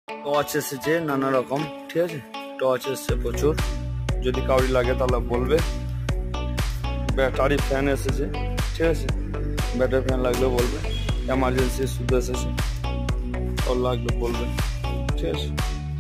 Torch এসেছে নানা রকম, ঠিক আছে, টর্চ এসছে প্রচুর, যদি কাউরি লাগে তাহলে বলবে। ব্যাটারি ফ্যান এসেছে, ঠিক আছে, ব্যাটারি ফ্যান লাগলেও বলবে। এমার্জেন্সি শুধু এসেছে, ওর লাগলে বলবে, ঠিক আছে।